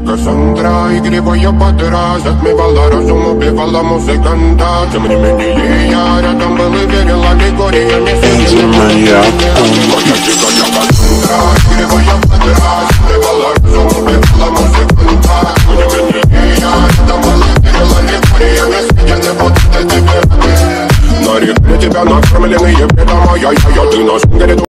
Кассандра, игривая подра, затмевала разум, убивала музыканта. Тем не менее я рядом был и верил аллегориями. Моя дикая Кассандра, игривая подра, затмевала разум, убивала музыканта. Тем не менее я рядом был и верил аллегориями. Съедены вот эти пираты. На реке тебя накормленные бредом, ай-яй-яй, ты нас горит.